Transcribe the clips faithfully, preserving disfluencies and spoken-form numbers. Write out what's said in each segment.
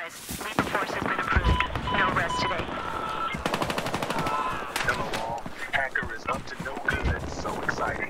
advised. Leave force has been approved. No rest today. Hello all. Hacker is up to no good. So exciting.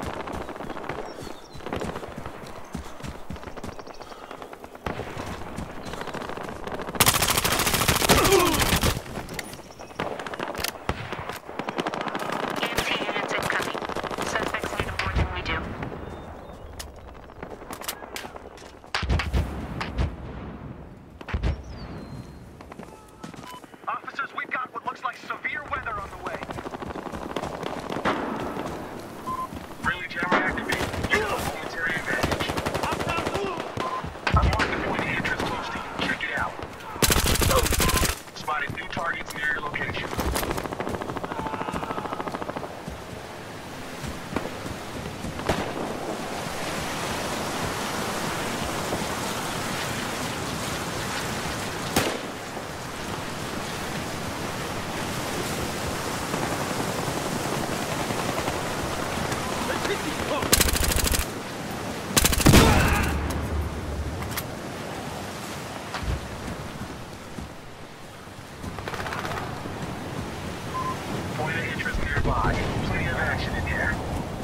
Point of interest nearby. Plenty of action in here.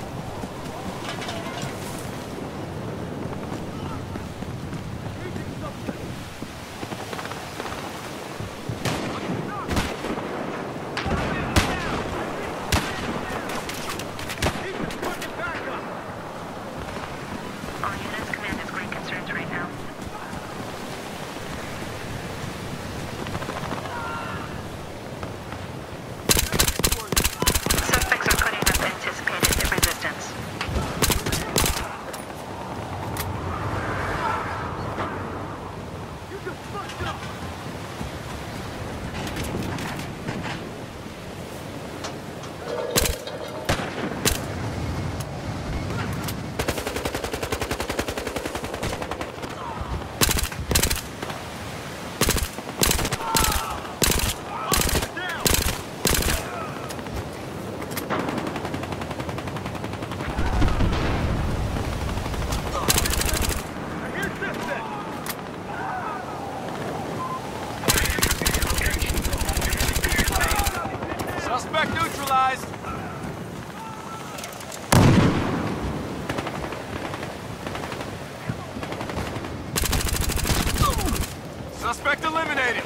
Suspect neutralized. Suspect eliminated.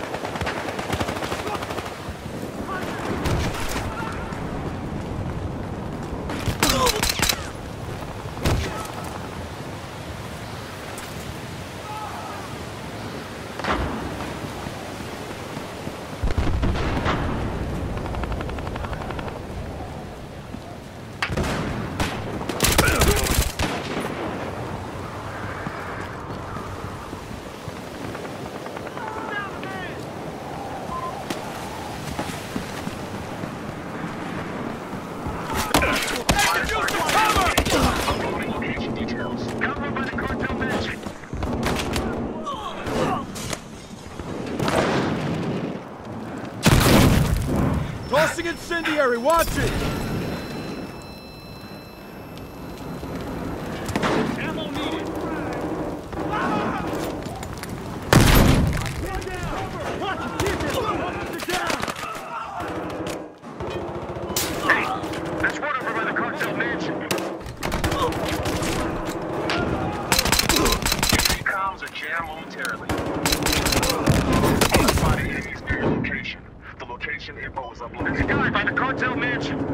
Tossing incendiary, watch it! Ammo needed! Hey, there's one over by the cartel mansion. Comms are jammed momentarily. Spotted enemies near your location. The location info is uploaded. There's a guy by the cartel mansion.